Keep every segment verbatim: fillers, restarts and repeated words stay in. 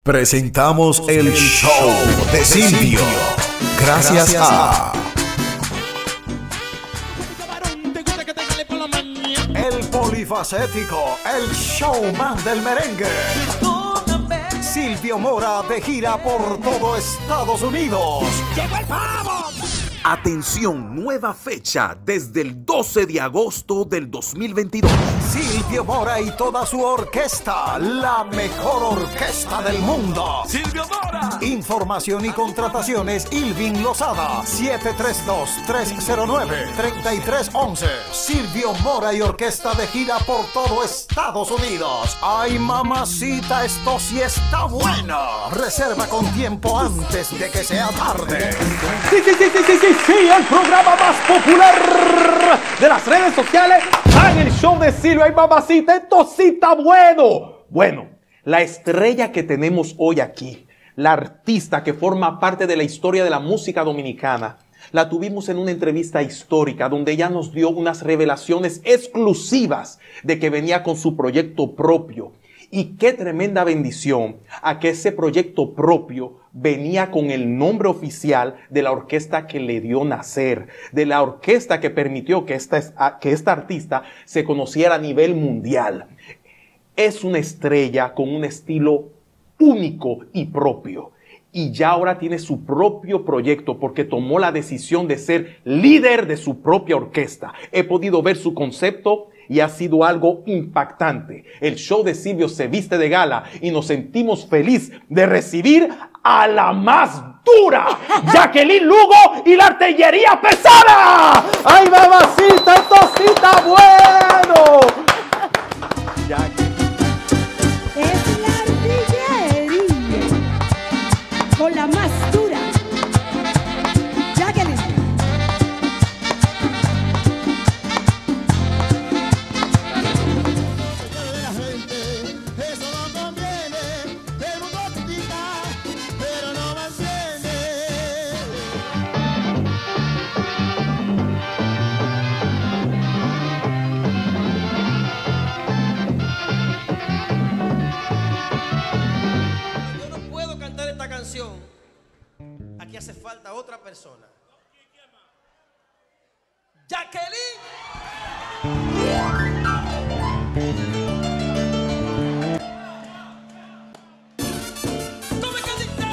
Presentamos el show de Silvio. Gracias a el polifacético, el showman del merengue, Silvio Mora, de gira por todo Estados Unidos. ¡Llegó el pavo! Atención, nueva fecha desde el doce de agosto del dos mil veintidós. Silvio Mora y toda su orquesta, la mejor orquesta del mundo. Silvio Mora. Información y contrataciones, Ilvin Lozada, siete tres dos, tres cero nueve, tres tres uno uno. Silvio Mora y orquesta de gira por todo Estados Unidos. Ay, mamacita, esto sí está bueno. Reserva con tiempo antes de que sea tarde. Sí, sí, sí, sí, sí, sí, sí, el programa más popular de las redes sociales. En el show de Silvio. Ay, mamacita, esto sí está bueno. Bueno, la estrella que tenemos hoy aquí, la artista que forma parte de la historia de la música dominicana, la tuvimos en una entrevista histórica donde ella nos dio unas revelaciones exclusivas de que venía con su proyecto propio. Y qué tremenda bendición a que ese proyecto propio venía con el nombre oficial de la orquesta que le dio nacer, de la orquesta que permitió que esta, que esta artista se conociera a nivel mundial. Es una estrella con un estilo único y propio. Y ya ahora tiene su propio proyecto porque tomó la decisión de ser líder de su propia orquesta. He podido ver su concepto y ha sido algo impactante. El show de Silvio se viste de gala y nos sentimos feliz de recibir a la más dura, Jacqueline Lugo y la artillería pesada. ¡Ay, mamacita, esto sí está bueno! Jacqueline. Es la artillería con la más dura, Jacqueline. Aquí hace falta otra persona. Jacqueline. ¡Tome candita!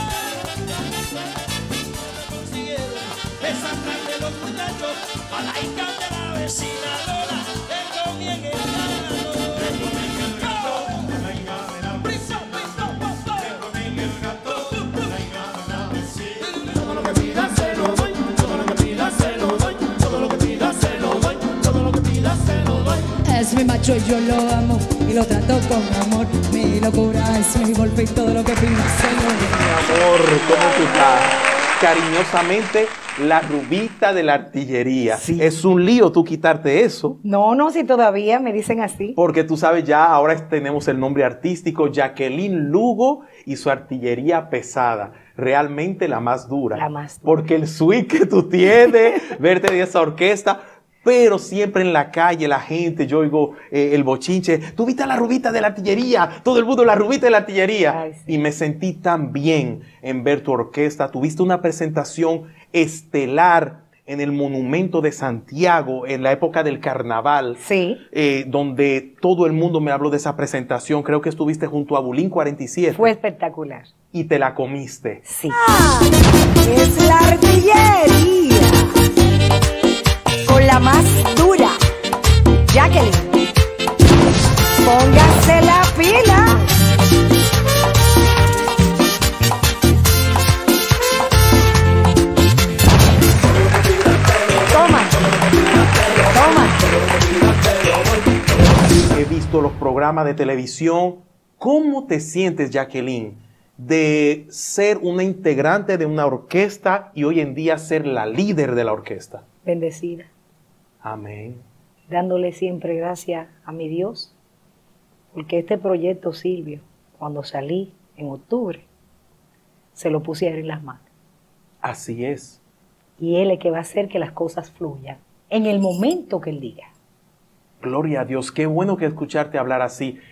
Consiguieron esa tarde los muchachos a la hija de la vecina Lola. Le comían el gato. Le comían el gato. La hija de la vecina. Le comían el gato. Es mi macho y yo lo amo y lo trato con amor. Mi locura es mi golpe y todo lo que pida se lo doy. Mi amor, ¿cómo tú estás? Cariñosamente, la rubita de la artillería. Sí. Es un lío tú quitarte eso. No, no, si todavía me dicen así. Porque tú sabes ya, ahora tenemos el nombre artístico, Jacqueline Lugo y su artillería pesada. Realmente la más dura. La más dura. Porque el swing que tú tienes, verte de esa orquesta, pero siempre en la calle la gente, yo oigo eh, el bochinche, tú viste a la rubita de la artillería, todo el mundo la rubita de la artillería. Ay, sí. Y me sentí tan bien en ver tu orquesta. Tuviste una presentación estelar en el Monumento de Santiago, en la época del carnaval. Sí. Eh, donde todo el mundo me habló de esa presentación. Creo que estuviste junto a Bulín cuarenta y siete. Fue espectacular. Y te la comiste. Sí. Ah, es la artillería con la más dura, Jacqueline. Póngase la pila. Toma. Toma. He visto los programas de televisión. ¿Cómo te sientes, Jacqueline, de ser una integrante de una orquesta y hoy en día ser la líder de la orquesta? Bendecida. Amén. Dándole siempre gracias a mi Dios. Porque este proyecto, Silvio, cuando salí en octubre, se lo puse a él en las manos. Así es. Y él es que va a hacer que las cosas fluyan en el momento que él diga. Gloria a Dios. Qué bueno que escucharte hablar así.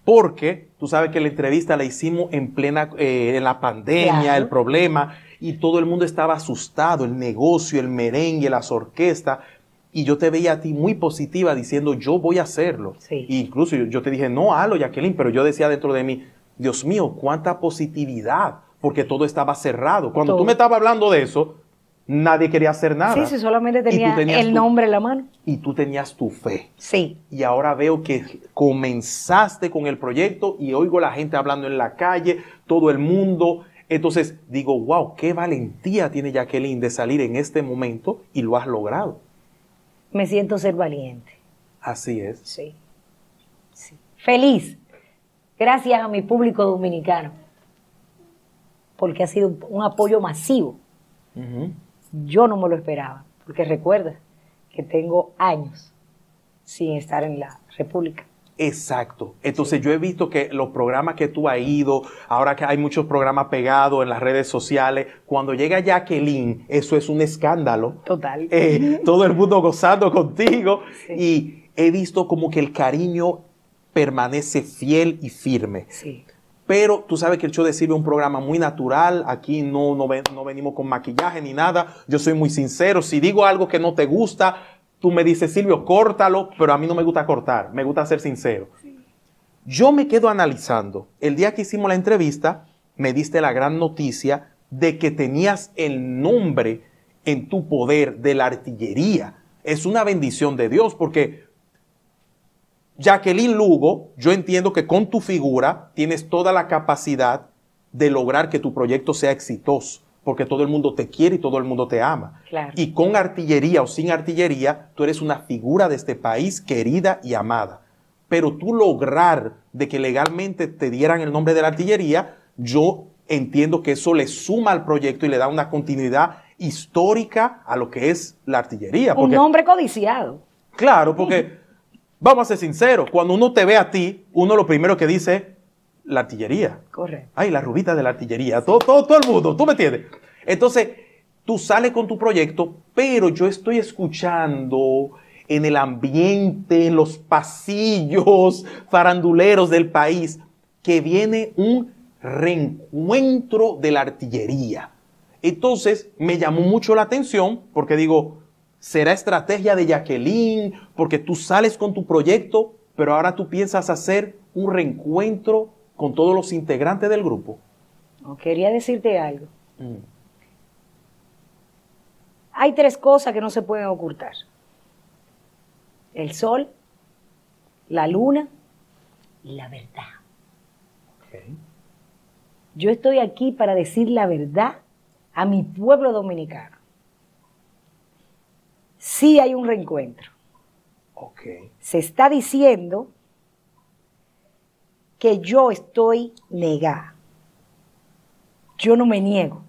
Porque tú sabes que la entrevista la hicimos en plena, eh, en la pandemia, Claro. el problema, y todo el mundo estaba asustado, el negocio, el merengue, las orquestas, y yo te veía a ti muy positiva diciendo, yo voy a hacerlo. Sí. E incluso yo, yo te dije, no, halo, Jacqueline, pero yo decía dentro de mí, Dios mío, cuánta positividad, porque todo estaba cerrado. Cuando Todo. tú me estabas hablando de eso, nadie quería hacer nada. Sí, sí, solamente Y tú tenía tenías el tu- nombre en la mano. Y tú tenías tu fe. Sí. Y ahora veo que comenzaste con el proyecto y oigo la gente hablando en la calle, todo el mundo. Entonces digo, wow, qué valentía tiene Jacqueline de salir en este momento y lo has logrado. Me siento ser valiente. Así es. Sí. Sí. Feliz. Gracias a mi público dominicano. Porque ha sido un, un apoyo masivo. Ujú. Yo no me lo esperaba. Porque recuerda que tengo años sin estar en la República. Exacto. Entonces yo he visto que los programas que tú has ido, ahora que hay muchos programas pegados en las redes sociales, cuando llega Jacqueline, eso es un escándalo. Total. Eh, todo el mundo gozando contigo. Sí. Y he visto como que el cariño permanece fiel y firme. Sí. Pero tú sabes que el show de Silvio es un programa muy natural. Aquí no, no, ven- no venimos con maquillaje ni nada. Yo soy muy sincero. Si digo algo que no te gusta, tú me dices, Silvio, córtalo. Pero a mí no me gusta cortar. Me gusta ser sincero. Yo me quedo analizando. El día que hicimos la entrevista, me diste la gran noticia de que tenías el nombre en tu poder de la artillería. Es una bendición de Dios porque Jacqueline Lugo, yo entiendo que con tu figura tienes toda la capacidad de lograr que tu proyecto sea exitoso, porque todo el mundo te quiere y todo el mundo te ama. Claro. Y con artillería o sin artillería, tú eres una figura de este país querida y amada. Pero tú lograr de que legalmente te dieran el nombre de la artillería, yo entiendo que eso le suma al proyecto y le da una continuidad histórica a lo que es la artillería. Un Porque, nombre codiciado. claro, porque vamos a ser sinceros, cuando uno te ve a ti, uno lo primero que dice es la artillería. Correcto. Ay, la rubita de la artillería. Todo, todo, todo el mundo, ¿tú me entiendes? Entonces, tú sales con tu proyecto, pero yo estoy escuchando en el ambiente, en los pasillos faranduleros del país, que viene un reencuentro de la artillería. Entonces, me llamó mucho la atención porque digo, ¿será estrategia de Jacqueline? Porque tú sales con tu proyecto, pero ahora tú piensas hacer un reencuentro con todos los integrantes del grupo. No, quería decirte algo. Mm. Hay tres cosas que no se pueden ocultar. El sol, la luna y la verdad. Okay. Yo estoy aquí para decir la verdad a mi pueblo dominicano. Sí hay un reencuentro. Ok. Se está diciendo que yo estoy negada. Yo no me niego.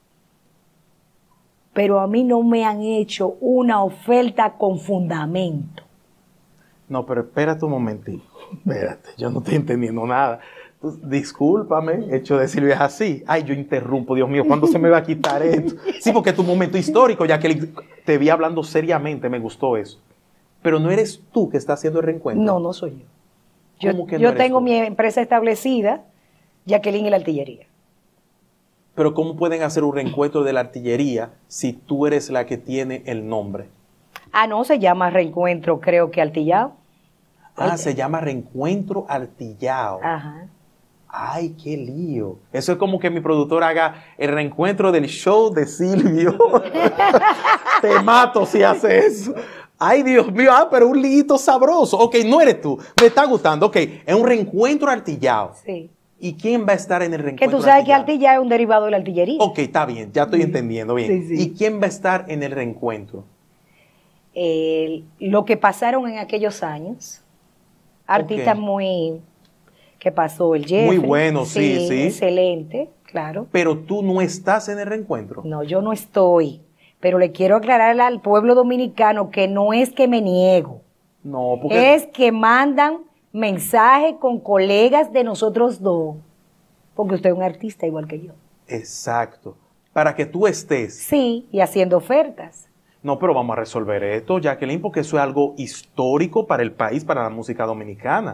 Pero a mí no me han hecho una oferta con fundamento. No, pero espérate un momentito. Espérate, yo no estoy entendiendo nada. Tú, discúlpame, hecho de Silvia es así. Ay, yo interrumpo, Dios mío, ¿cuándo se me va a quitar esto? Sí, porque es tu momento histórico, ya que te vi hablando seriamente, me gustó eso. Pero no eres tú que estás haciendo el reencuentro. No, no soy yo. Yo, ¿Cómo que no yo eres tengo tú? mi empresa establecida, Jacqueline y la Artillería. Pero ¿cómo pueden hacer un reencuentro de la artillería si tú eres la que tiene el nombre? Ah, no, se llama reencuentro, creo que Artillado. Ah, Ay, se llama Reencuentro Artillado. Ajá. Ay, qué lío. Eso es como que mi productor haga el reencuentro del show de Silvio. Te mato si hace eso. Ay, Dios mío, ah, pero un liito sabroso. Ok, no eres tú. Me está gustando. Ok, es un reencuentro artillado. Sí. ¿Y quién va a estar en el Que reencuentro tú sabes que artillado? Artillado es un derivado de la artillería. Ok, está bien, ya estoy entendiendo bien. Sí, sí. ¿Y quién va a estar en el reencuentro? Eh, lo que pasaron en aquellos años. Artistas Ok. muy... ¿Qué pasó? El Jeffrey. Muy bueno, sí, sí. Excelente, claro. Pero tú no estás en el reencuentro. No, yo no estoy. Pero le quiero aclarar al pueblo dominicano que no es que me niego. No, porque... Es que mandan mensajes con colegas de nosotros dos. Porque usted es un artista igual que yo. Exacto. Para que tú estés. Sí, y haciendo ofertas. No, pero vamos a resolver esto, Jacqueline, porque eso es algo histórico para el país, para la música dominicana.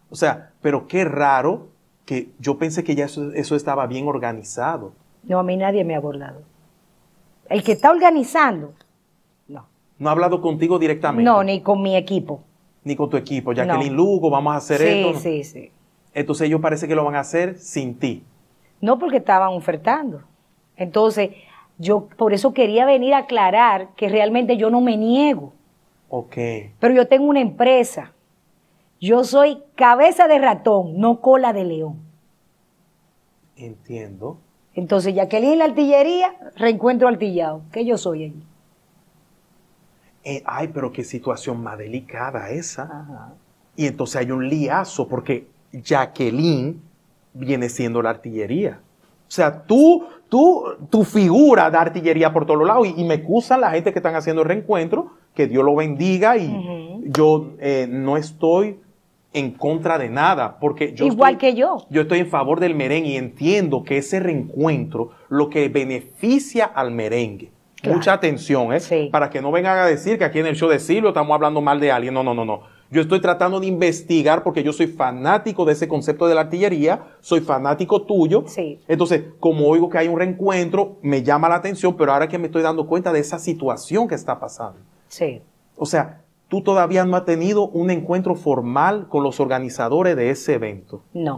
O sea, pero qué raro que yo pensé que ya eso, eso estaba bien organizado. No, a mí nadie me ha abordado. El que está organizando, no. ¿No ha hablado contigo directamente? No, ni con mi equipo. Ni con tu equipo. Jacqueline No. Lugo, vamos a hacer Sí, esto. ¿no? sí, sí. Entonces ellos parece que lo van a hacer sin ti. No, porque estaban ofertando. Entonces, yo por eso quería venir a aclarar que realmente yo no me niego. Ok. Pero yo tengo una empresa. Yo soy cabeza de ratón, no cola de león. Entiendo. Entonces, Jacqueline la artillería, reencuentro artillado. ¿Qué yo soy allí? Eh, ay, pero qué situación más delicada esa. Ajá. Y entonces hay un liazo porque Jacqueline viene siendo la artillería. O sea, tú, tú, tu figura de artillería por todos lados. Y, y me excusan la gente que están haciendo el reencuentro, que Dios lo bendiga. Y Ujú. yo eh, no estoy en contra de nada, porque yo Igual estoy, que yo. yo estoy en favor del merengue y entiendo que ese reencuentro lo que beneficia al merengue. Claro. Mucha atención, ¿eh? Sí. Para que no vengan a decir que aquí en el show de Silvio estamos hablando mal de alguien. No, no, no, no. Yo estoy tratando de investigar porque yo soy fanático de ese concepto de la artillería, soy fanático tuyo. Sí. Entonces, como oigo que hay un reencuentro, me llama la atención, pero ahora que me estoy dando cuenta de esa situación que está pasando. Sí. O sea, tú todavía no has tenido un encuentro formal con los organizadores de ese evento. No.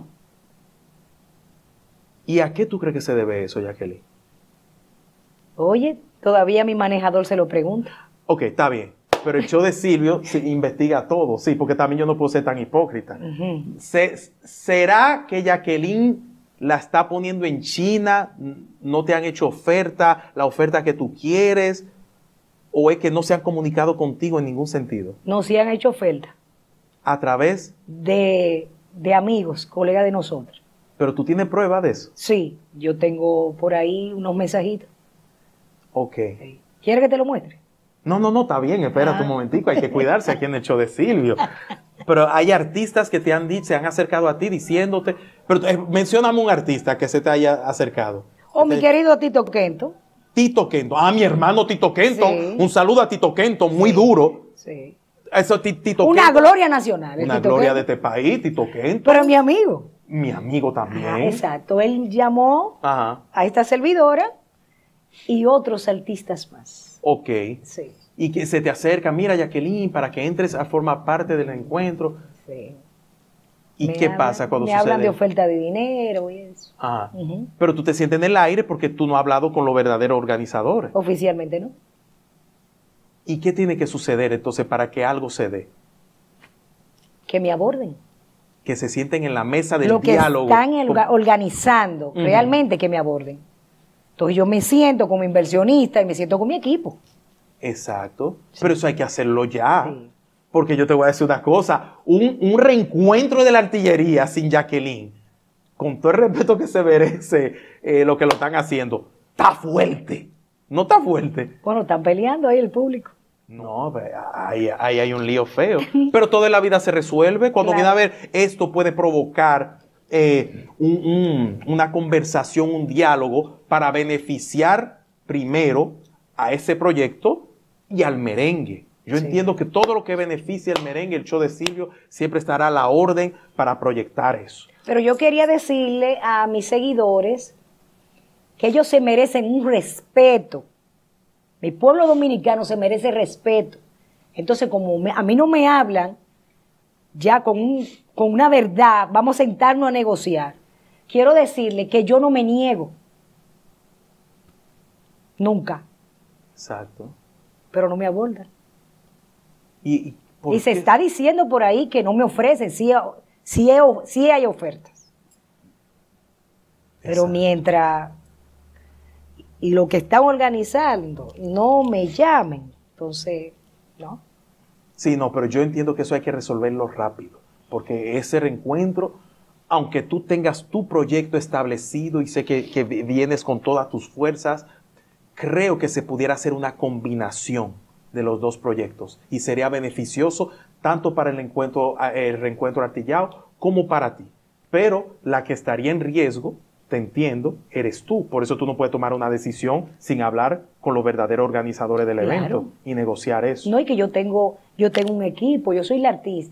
¿Y a qué tú crees que se debe eso, Jacqueline? Oye, todavía mi manejador se lo pregunta. Ok, está bien. Pero el show de Silvio se investiga todo, sí, porque también yo no puedo ser tan hipócrita. Ujú. Se- ¿Será que Jacqueline la está poniendo en China? ¿No te han hecho oferta, la oferta que tú quieres? ¿O es que no se han comunicado contigo en ningún sentido? No, sí han hecho oferta A través, de, de amigos, colegas de nosotros. pero tú tienes prueba de eso. Sí, yo tengo por ahí unos mensajitos. Ok. ¿Quieres que te lo muestre? No, no, no, está bien, espérate Ah. un momentico, hay que cuidarse aquí en el show de Silvio. Pero hay artistas que te han dicho, se han acercado a ti diciéndote, pero eh, mencióname un artista que se te haya acercado. Oh, mi Te- querido Tito Kento. Tito Kenton. Ah, mi hermano Tito Kenton. Sí. Un saludo a Tito Kenton, muy Sí. duro. Sí. Eso, Ti- Tito Una Kenton, gloria nacional. el Una Tito gloria Kento. de este país, Tito Kenton. Pero mi amigo. Mi amigo también. Ah, exacto. Él llamó Ajá. a esta servidora y otros artistas más. Ok. Sí. Y que se te acerca, mira Jacqueline, para que entres a formar parte del encuentro. Sí. ¿Y Me qué hablan- pasa cuando me sucede? hablan de oferta de dinero y eso. Ajá. Ujú. Pero tú te sientes en el aire porque tú no has hablado con los verdaderos organizadores. Oficialmente no. ¿Y qué tiene que suceder entonces para que algo se dé? Que me aborden. Que se sienten en la mesa del Lo que diálogo. están el- Con- organizando, Ujú. realmente que me aborden. Entonces yo me siento como inversionista y me siento con mi equipo. Exacto. Pero eso hay que hacerlo ya. Sí. Porque yo te voy a decir una cosa. Un, un reencuentro de la artillería sin Jacqueline, con todo el respeto que se merece eh, lo que lo están haciendo, está fuerte. No está fuerte. Bueno, están peleando ahí el público. No, pues, ahí, ahí hay un lío feo. Pero toda la vida se resuelve. Cuando Claro. viene a ver, esto puede provocar eh, un- un- una conversación, un diálogo para beneficiar primero a ese proyecto y al merengue. Yo Sí. entiendo que todo lo que beneficie al merengue, el show de Silvio, siempre estará a la orden para proyectar eso. Pero yo quería decirle a mis seguidores que ellos se merecen un respeto. Mi pueblo dominicano se merece respeto. Entonces, como me- a mí no me hablan ya con, un- con una verdad, vamos a sentarnos a negociar. Quiero decirle que yo no me niego. Nunca. Exacto. Pero no me abordan. Y, y, ¿por Y se qué? está diciendo por ahí que no me ofrecen, sí, sí, sí hay ofertas. Pero Exacto. mientras y lo que están organizando no me llamen, entonces, ¿no? Sí, no, pero yo entiendo que eso hay que resolverlo rápido, porque ese reencuentro, aunque tú tengas tu proyecto establecido y sé que, que vienes con todas tus fuerzas, creo que se pudiera hacer una combinación de los dos proyectos y sería beneficioso tanto para el encuentro, el reencuentro artillado como para ti. Pero la que estaría en riesgo, te entiendo, eres tú. Por eso tú no puedes tomar una decisión sin hablar con los verdaderos organizadores del Claro. evento y negociar eso. No, y que yo tengo, yo tengo un equipo, yo soy la artista,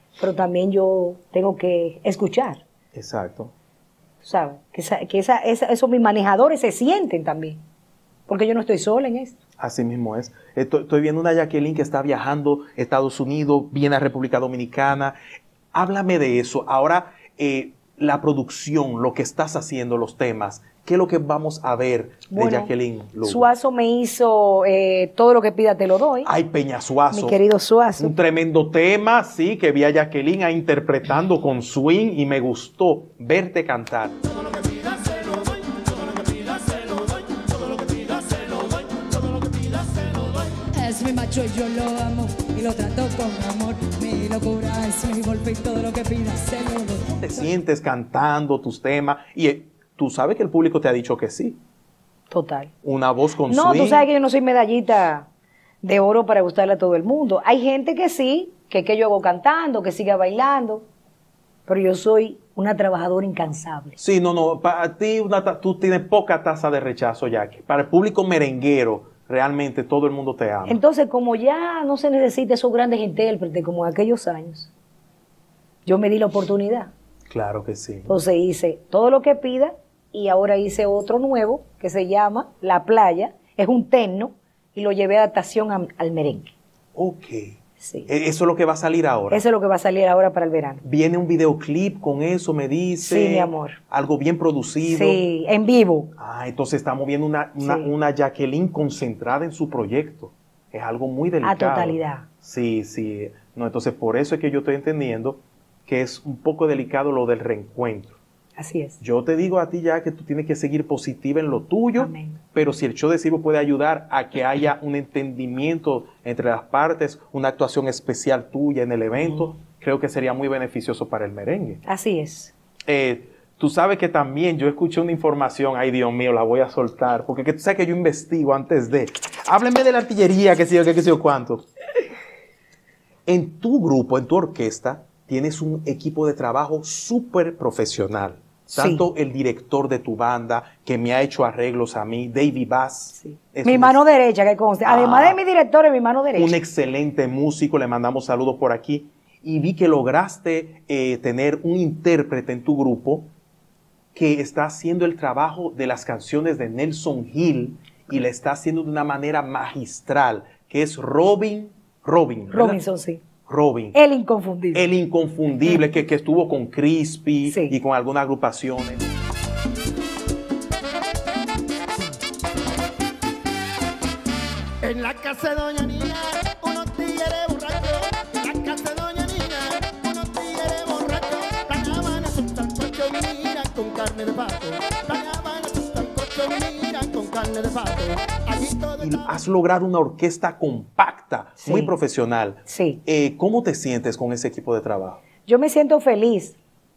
pero también yo tengo que escuchar. Exacto. ¿Sabes? Que, esa, que esa, esa, esos mis manejadores se sienten también, porque yo no estoy sola en esto. Así mismo es. Estoy, estoy viendo una Jacqueline que está viajando a Estados Unidos, viene a República Dominicana. Háblame de eso. Ahora, eh, la producción, lo que estás haciendo, los temas, ¿qué es lo que vamos a ver de Bueno, Jacqueline Lugo? Suazo me hizo eh, Todo lo que pida te lo doy. Ay, Peña Suazo. Mi querido Suazo. Un tremendo tema, sí, que vi a Jacqueline ahí interpretando con swing y me gustó verte cantar. Todo lo que pidas se lo doy, todo lo que pidas se lo doy, todo lo que pidas se lo doy, todo lo que pidas se lo doy. Es mi macho y yo lo amo y lo trato con amor. Mi locura es mi golpe y todo lo que pida se lo doy. ¿Cómo te sientes cantando tus temas? Y eh, tú sabes que el público te ha dicho que sí. Total. Una voz con No, swing. tú sabes que yo no soy medallita de oro para gustarle a todo el mundo. Hay gente que sí, que que yo hago cantando, que siga bailando, pero yo soy una trabajadora incansable. Sí, no, no, para ti una ta- tú tienes poca tasa de rechazo, Jackie. Para el público merenguero, realmente todo el mundo te ama. Entonces, como ya no se necesita esos grandes intérpretes como en aquellos años, yo me di la oportunidad. Claro que sí. Entonces hice Todo lo que pida y ahora hice otro nuevo que se llama La Playa. Es un terno y lo llevé a adaptación a- al merengue. Ok. Sí. E- Eso es lo que va a salir ahora. Eso es lo que va a salir ahora para el verano. Viene un videoclip con eso, me dice. Sí, mi amor. Algo bien producido. Sí, en vivo. Ah, entonces estamos viendo una, una, Sí. una Jacqueline concentrada en su proyecto. Es algo muy delicado. A totalidad. Sí, sí. No, entonces por eso es que yo estoy entendiendo que es un poco delicado lo del reencuentro. Así es. Yo te digo a ti ya que tú tienes que seguir positiva en lo tuyo, Amén. pero si el show de Silvo puede ayudar a que haya un entendimiento entre las partes, una actuación especial tuya en el evento, creo que sería muy beneficioso para el merengue. Así es. Eh, tú sabes que también yo escuché una información, ay Dios mío, la voy a soltar, porque que tú sabes que yo investigo antes de... Háblenme de la artillería, que sé yo, que qué sé yo cuánto. En tu grupo, en tu orquesta, tienes un equipo de trabajo súper profesional. Sí. Tanto el director de tu banda, que me ha hecho arreglos a mí, David Bass. Sí. es Mi un mano ex- derecha, que conste. Además Ah. de mi director, es mi mano derecha. un excelente músico, le mandamos saludos por aquí. Y vi que lograste eh, tener un intérprete en tu grupo que está haciendo el trabajo de las canciones de Nelson Hill y le está haciendo de una manera magistral, que es Robin, Robin, ¿verdad? Robinson, sí. Robin. El inconfundible. El inconfundible que, que estuvo con Crispy Sí. y con algunas agrupaciones. En la casa de Doña Niña, unos tigres borrachos. En la casa de Doña Niña, unos tigres borrachos. Planeaban asustar cocho, mira, con carne de pato. Planeaban asustar cocho, mira, con carne de pato. Allí todo Y estaba- has logrado una orquesta compacta, Sí. muy profesional. Sí. Eh, ¿Cómo te sientes con ese equipo de trabajo? Yo me siento feliz.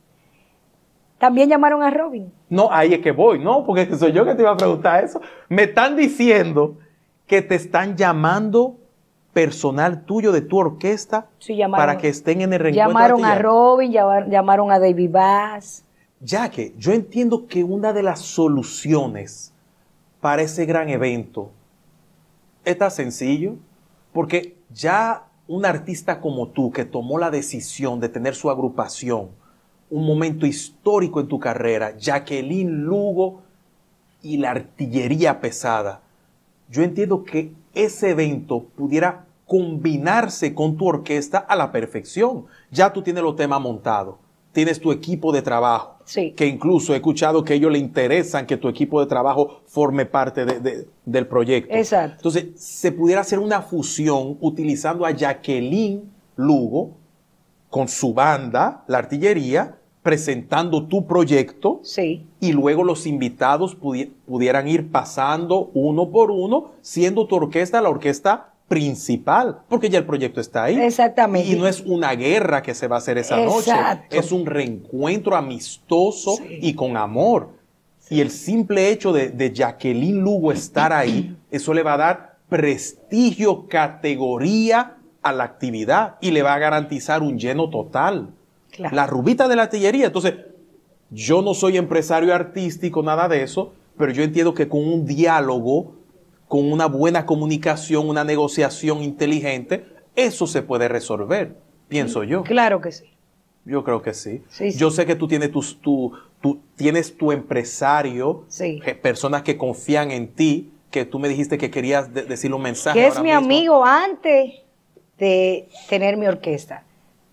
También llamaron a Robin. No, ahí es que voy, no, porque soy yo que te iba a preguntar eso. Me están diciendo que te están llamando personal tuyo de tu orquesta Sí, llamaron- para que estén en el reencuentro. Llamaron a artillero. Robin, llama- llamaron a David Bass. Ya que yo entiendo que una de las soluciones para ese gran evento es tan sencillo, porque ya un artista como tú que tomó la decisión de tener su agrupación, un momento histórico en tu carrera, Jacqueline Lugo y la artillería pesada, yo entiendo que ese evento pudiera combinarse con tu orquesta a la perfección. Ya tú tienes los temas montados, tienes tu equipo de trabajo, Sí. que incluso he escuchado que a ellos les interesan que tu equipo de trabajo forme parte de- de- del proyecto. Exacto. Entonces, se pudiera hacer una fusión utilizando a Jacqueline Lugo con su banda, la artillería, presentando tu proyecto, Sí. y luego los invitados pudi- pudieran ir pasando uno por uno, siendo tu orquesta la orquesta principal, porque ya el proyecto está ahí. Exactamente. Y no es una guerra que se va a hacer esa Exacto. noche, es un reencuentro amistoso Sí. y con amor. Y el simple hecho de, de Jacqueline Lugo estar ahí, eso le va a dar prestigio, categoría a la actividad y le va a garantizar un lleno total. Claro. La rubita de la artillería. Entonces, yo no soy empresario artístico, nada de eso, pero yo entiendo que con un diálogo, con una buena comunicación, una negociación inteligente, eso se puede resolver. pienso yo. Claro que sí. Yo creo que sí. Sí, sí. Yo sé que tú tienes, tus, tu, tú tienes tu empresario, Sí. eh, personas que confían en ti, que tú me dijiste que querías de- decirle un mensaje. Que es ahora mi mismo. amigo antes de tener mi orquesta.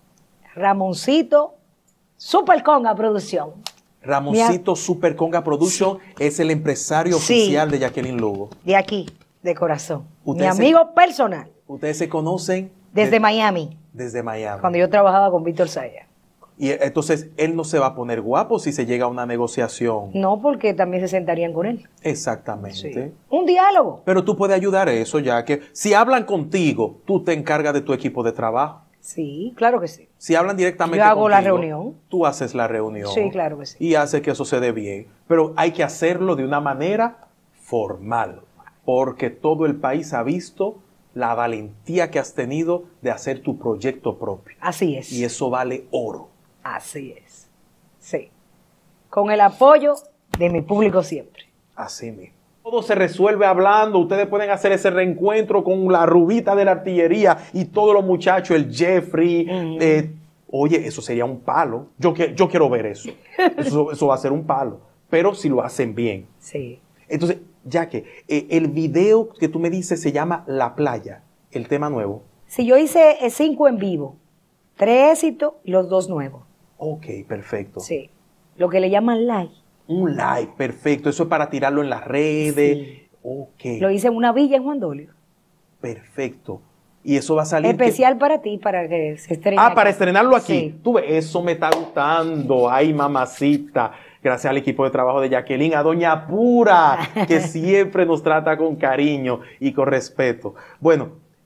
Ramoncito, Super Conga Producción. Ramoncito Super Conga Production es el empresario Sí. oficial de Jacqueline Lugo. De aquí, de corazón. Mi Ustedes se- amigo personal, Ustedes se conocen desde de- Miami, desde Miami. cuando yo trabajaba con Víctor Saya. Y eh, entonces él no se va a poner guapo si se llega a una negociación. No, porque también se sentarían con él. Exactamente. Sí. Un diálogo. Pero tú puedes ayudar a eso, ya que si hablan contigo, tú te encargas de tu equipo de trabajo. Sí, claro que sí. Si hablan directamente Yo hago la contigo, reunión. tú haces la reunión. Sí, claro que sí. Y haces que eso se dé bien. Pero hay que hacerlo de una manera formal, porque todo el país ha visto la valentía que has tenido de hacer tu proyecto propio. Así es. Y eso vale oro. Así es. Sí. Con el apoyo de mi público siempre. Así mismo. Todo se resuelve hablando. Ustedes pueden hacer ese reencuentro con la rubita de la artillería y todos los muchachos, el Jeffrey. Mm. eh, oye, eso sería un palo. Yo, que- yo quiero ver eso. eso. Eso va a ser un palo. Pero si lo hacen bien. Sí. Entonces, ya que eh, el video que tú me dices se llama La Playa, el tema nuevo. Si yo hice eh, cinco en vivo, tres éxitos y los dos nuevos. Ok, perfecto. Sí. Lo que le llaman live. Un live, perfecto. Eso es para tirarlo en las redes. Sí. Ok, Lo hice en una villa en Juan Dolio. perfecto. Y eso va a salir. que- Especial para ti, para que se estrene. Ah, aquí. para estrenarlo aquí. Sí. Tú ves, eso me está gustando. Ay, mamacita. Gracias al equipo de trabajo de Jacqueline, a Doña Pura, que siempre nos trata con cariño y con respeto. Bueno,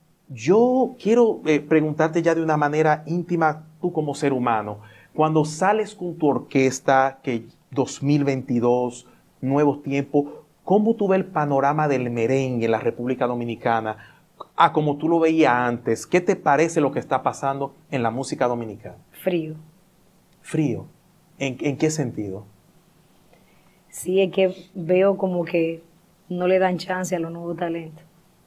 yo quiero eh, preguntarte ya de una manera íntima, tú como ser humano, cuando sales con tu orquesta, que dos mil veintidós, nuevos tiempos, ¿cómo tú ves el panorama del merengue en la República Dominicana? Ah, como tú lo veías antes, ¿qué te parece lo que está pasando en la música dominicana? Frío. Frío. ¿En, en qué sentido? Sí, es que veo como que no le dan chance a los nuevos talentos.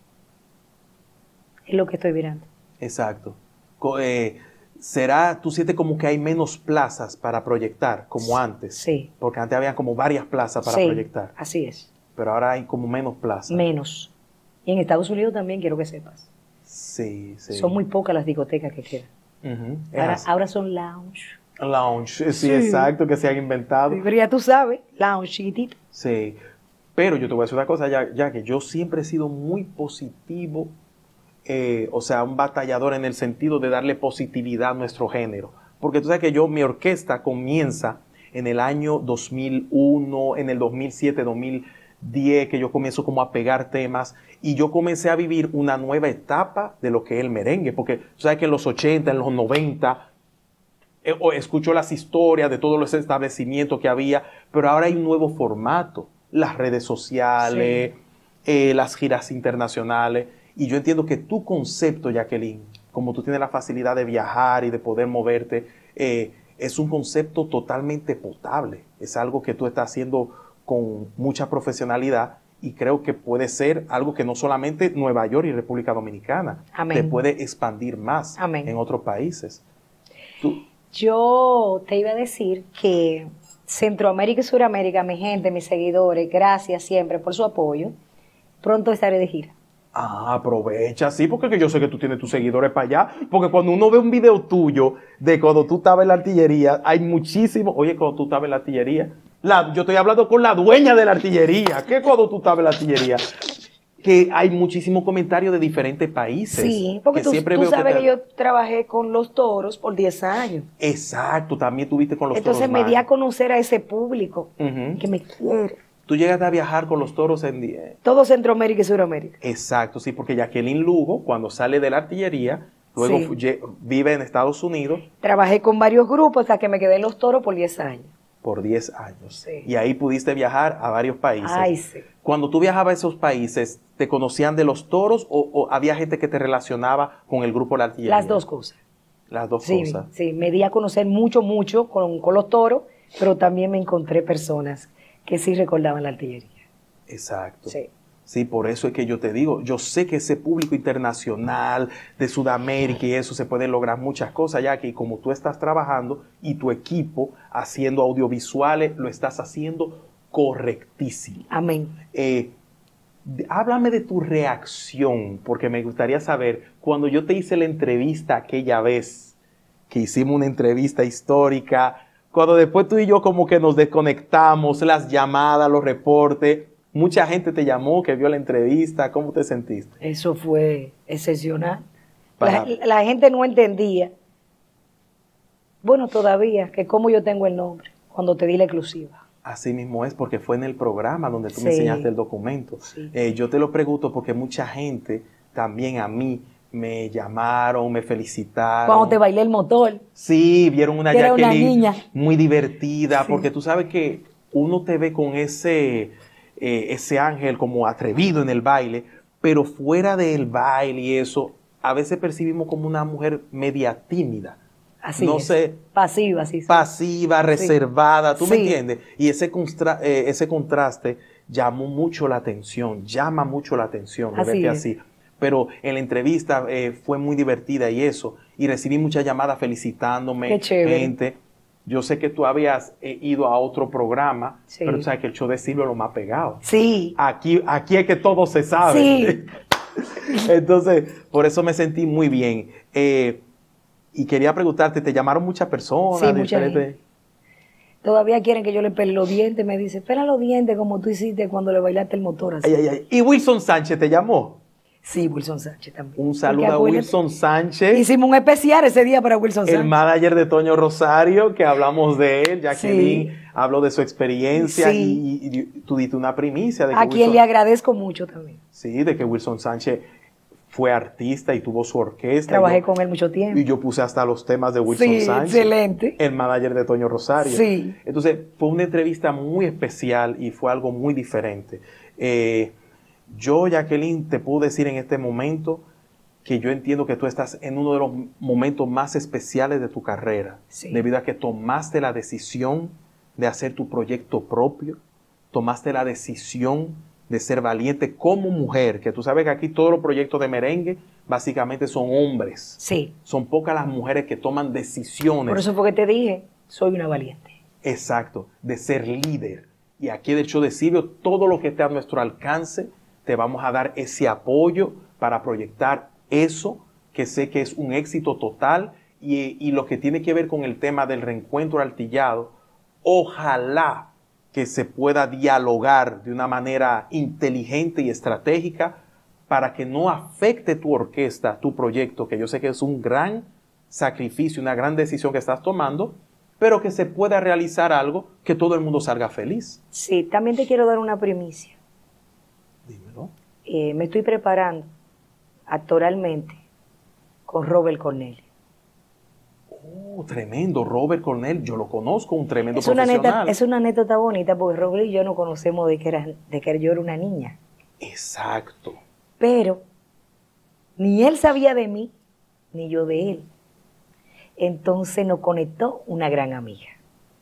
Es lo que estoy mirando. Exacto. Co- eh, ¿Será, tú sientes como que hay menos plazas para proyectar, como antes? Sí. Porque antes había como varias plazas para Sí, proyectar, así es. pero ahora hay como menos plazas. Menos. Y en Estados Unidos también quiero que sepas. Sí, sí. Son muy pocas las discotecas que quedan. Ujú, es Ahora, así. ahora son lounge. Lounge, sí, Sí. exacto, que se han inventado. Pero ya tú sabes, lounge chiquitito. Sí, pero yo te voy a decir una cosa, ya, ya que yo siempre he sido muy positivo, eh, o sea, un batallador en el sentido de darle positividad a nuestro género. Porque tú sabes que yo, mi orquesta comienza en el año dos mil uno, en el dos mil siete, dos mil diez, que yo comienzo como a pegar temas y yo comencé a vivir una nueva etapa de lo que es el merengue. Porque tú sabes que en los ochenta, en los noventa, eh, o escucho las historias de todos los establecimientos que había, pero ahora hay un nuevo formato, las redes sociales, eh, las giras internacionales, y yo entiendo que tu concepto, Jacqueline, como tú tienes la facilidad de viajar y de poder moverte, eh, es un concepto totalmente potable, es algo que tú estás haciendo con mucha profesionalidad y creo que puede ser algo que no solamente Nueva York y República Dominicana, Amén. te puede expandir más Amén. en otros países. Tú, Yo te iba a decir que Centroamérica y Suramérica, mi gente, mis seguidores, gracias siempre por su apoyo. Pronto estaré de gira. Ah, aprovecha, sí, porque que yo sé que tú tienes tus seguidores para allá. Porque cuando uno ve un video tuyo de cuando tú estabas en la artillería, hay muchísimos. Oye, cuando tú estabas en la artillería, la, yo estoy hablando con la dueña de la artillería. ¿Qué cuando tú estabas en la artillería? Que hay muchísimos comentarios de diferentes países. Sí, porque que tú, siempre tú veo sabes te- que, yo trabajé con los toros por diez años. Exacto, también tuviste con los Entonces toros me di a magos. conocer a ese público Ujú. que me quiere. Tú llegaste a viajar con los toros en día. Todo Centroamérica y Suramérica. Exacto, sí, porque Jacqueline Lugo, cuando sale de la artillería, luego Sí. fu- lle- vive en Estados Unidos Trabajé con varios grupos hasta que me quedé en los toros por diez años. por diez años. Sí. Y ahí pudiste viajar a varios países. Ay, sí. Cuando tú viajabas a esos países, ¿te conocían de los toros o, o había gente que te relacionaba con el grupo de la artillería? Las dos cosas. Las dos Sí, cosas. sí, me di a conocer mucho, mucho con, con los toros, pero también me encontré personas que sí recordaban la artillería. Exacto. Sí. Sí, por eso es que yo te digo, yo sé que ese público internacional de Sudamérica y eso se puede lograr muchas cosas, ya que como tú estás trabajando y tu equipo haciendo audiovisuales, lo estás haciendo correctísimo. Amén. Eh, háblame de tu reacción, porque me gustaría saber, cuando yo te hice la entrevista aquella vez, que hicimos una entrevista histórica, cuando después tú y yo como que nos desconectamos, las llamadas, los reportes, mucha gente te llamó, que vio la entrevista, ¿cómo te sentiste? Eso fue excepcional. Para- La, la gente no entendía, bueno, todavía, que cómo yo tengo el nombre, cuando te di la exclusiva. Así mismo es, porque fue en el programa donde tú me Sí. enseñaste el documento. Sí. Eh, yo te lo pregunto porque mucha gente, también a mí, me llamaron, me felicitaron. Cuando te bailé el motor. Sí, vieron una Que era una Jacqueline niña. muy divertida, Sí. porque tú sabes que uno te ve con ese, eh, ese ángel como atrevido en el baile, pero fuera del baile y eso, a veces percibimos como una mujer media tímida. Así No es. sé, Pasiva, así. pasiva, reservada, ¿tú me Sí. entiendes? Y ese, constra- eh, ese contraste llamó mucho la atención, llama mucho la atención, de Así verte es. así. Pero en la entrevista eh, fue muy divertida y eso, y recibí muchas llamadas felicitándome, Qué chévere. gente. Yo sé que tú habías eh, ido a otro programa, Sí. pero tú sabes que el show de Silvio es lo más pegado. Sí. Aquí, aquí es que todo se sabe. Sí. Entonces, por eso me sentí muy bien. Eh, y quería preguntarte, ¿te llamaron muchas personas? Sí, mucha diferentes? gente. Todavía quieren que yo le pele los dientes. Me dice, pela los dientes como tú hiciste cuando le bailaste el motor así. Ay, ay, ay. ¿Y Wilson Sánchez te llamó? Sí, Wilson Sánchez también. Un saludo Porque a acuérdate, Wilson Sánchez, Hicimos un especial ese día para Wilson el Sánchez. manager de Toño Rosario, que hablamos de él. Jacqueline Sí. habló de su experiencia Sí. y, y- y tú diste una primicia de que A quien Wilson- le agradezco mucho también. sí, de que Wilson Sánchez fue artista y tuvo su orquesta. Trabajé y yo, con él mucho tiempo. y yo puse hasta los temas de Wilson Sí, Sánchez. excelente. El manager de Toño Rosario. Sí. Entonces, fue una entrevista muy especial y fue algo muy diferente. Eh, yo, Jacqueline, te puedo decir en este momento que yo entiendo que tú estás en uno de los momentos más especiales de tu carrera, Sí. debido a que tomaste la decisión de hacer tu proyecto propio, tomaste la decisión de ser valiente como mujer, que tú sabes que aquí todos los proyectos de merengue básicamente son hombres. Sí. Son pocas las mujeres que toman decisiones. Por eso fue que te dije, soy una valiente. Exacto, de ser líder. Y aquí del show de Silvio, todo lo que esté a nuestro alcance, te vamos a dar ese apoyo para proyectar eso, que sé que es un éxito total. Y, y lo que tiene que ver con el tema del reencuentro artillado, ojalá que se pueda dialogar de una manera inteligente y estratégica para que no afecte tu orquesta, tu proyecto, que yo sé que es un gran sacrificio, una gran decisión que estás tomando, pero que se pueda realizar algo que todo el mundo salga feliz. Sí, también te quiero dar una primicia. Dímelo. Eh, me estoy preparando actoralmente con Robert Cornelio. Oh, tremendo, Robert Cornell, yo lo conozco, un tremendo Es una, profesional. neta, es una anécdota bonita porque Robert y yo nos conocemos de que, era, de que yo era una niña. Exacto. Pero ni él sabía de mí, ni yo de él. Entonces nos conectó una gran amiga.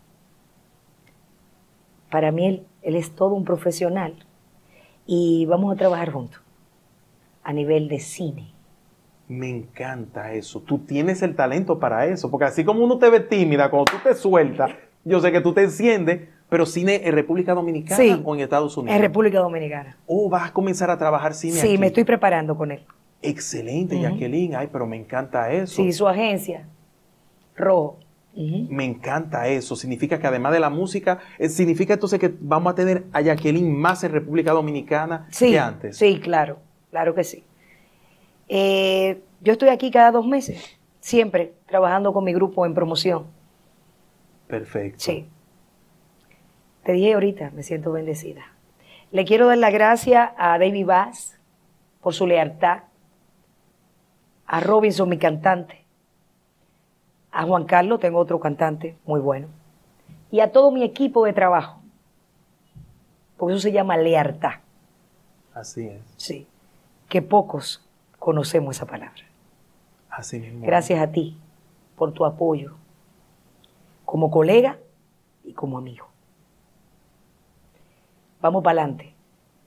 Para mí él, él es todo un profesional y vamos a trabajar juntos a nivel de cine. Me encanta eso. Tú tienes el talento para eso, porque así como uno te ve tímida, cuando tú te sueltas, yo sé que tú te enciendes, pero cine en República Dominicana Sí, o en Estados Unidos. en República Dominicana. O vas a comenzar a trabajar cine Sí, aquí. me estoy preparando con él. Excelente, Ujú. Jacqueline. Ay, pero me encanta eso. Sí, su agencia, Rojo. Ujú. Me encanta eso. Significa que además de la música, eh, significa entonces que vamos a tener a Jacqueline más en República Dominicana Sí, que antes. sí, claro, claro que sí. Eh, yo estoy aquí cada dos meses, siempre trabajando con mi grupo en promoción. Perfecto. Sí. Te dije ahorita, me siento bendecida. Le quiero dar las gracias a David Bass por su lealtad, a Robinson, mi cantante, a Juan Carlos, tengo otro cantante muy bueno, y a todo mi equipo de trabajo, porque eso se llama lealtad. Así es. Sí, que pocos conocemos esa palabra. Así mismo. Gracias a ti por tu apoyo, como colega y como amigo. Vamos para adelante.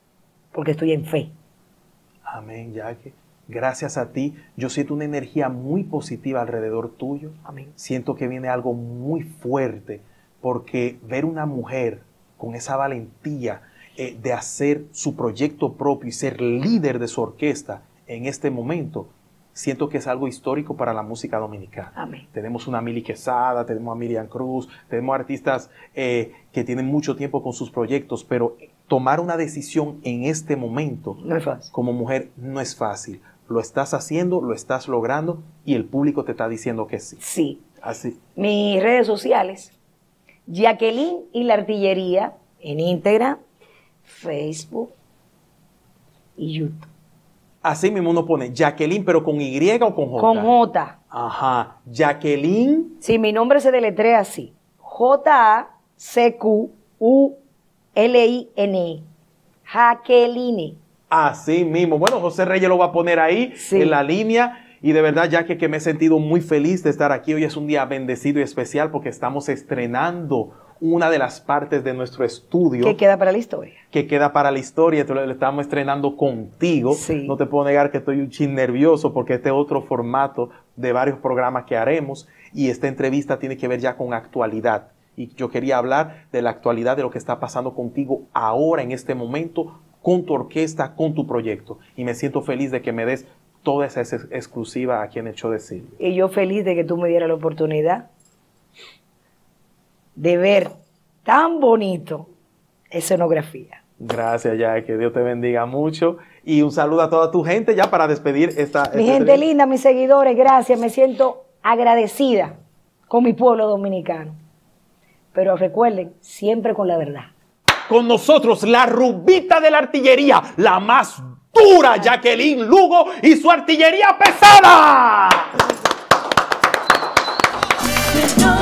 porque estoy en fe. Amén, Jackie. Gracias a ti. Yo siento una energía muy positiva alrededor tuyo. Amén. Siento que viene algo muy fuerte, porque ver una mujer con esa valentía eh, de hacer su proyecto propio y ser líder de su orquesta en este momento, siento que es algo histórico para la música dominicana. Amén. Tenemos una Mili Quesada, tenemos a Miriam Cruz, tenemos artistas eh, que tienen mucho tiempo con sus proyectos, pero tomar una decisión en este momento No es fácil. como mujer no es fácil. Lo estás haciendo, lo estás logrando y el público te está diciendo que sí. Sí. Así. Mis redes sociales, Jacqueline y la Artillería, en Instagram, Facebook y YouTube. Así mismo uno pone Jacqueline, pero con Y o con J. Con J. Ajá. Jacqueline. Sí, mi nombre se deletrea así. J A C Q U L I N E. Jacqueline. Así mismo. Bueno, José Reyes lo va a poner ahí Sí. en la línea. Y de verdad, ya que, que me he sentido muy feliz de estar aquí. Hoy es un día bendecido y especial porque estamos estrenando una de las partes de nuestro estudio. ¿Qué queda para la historia? Que queda para la historia. Entonces lo estamos estrenando contigo. Sí. No te puedo negar que estoy un chin nervioso porque este es otro formato de varios programas que haremos. Y esta entrevista tiene que ver ya con actualidad. Y yo quería hablar de la actualidad, de lo que está pasando contigo ahora, en este momento, con tu orquesta, con tu proyecto. Y me siento feliz de que me des toda esa ex exclusiva aquí en el show de Silvio. Y yo feliz de que tú me dieras la oportunidad de ver tan bonito escenografía. Gracias, ya que Dios te bendiga mucho. Y un saludo a toda tu gente ya para despedir esta... Mi esta gente linda, mis seguidores, gracias. Me siento agradecida con mi pueblo dominicano. Pero recuerden, siempre con la verdad. Con nosotros, la rubita de la artillería, la más dura, Jacqueline Lugo y su artillería pesada. No.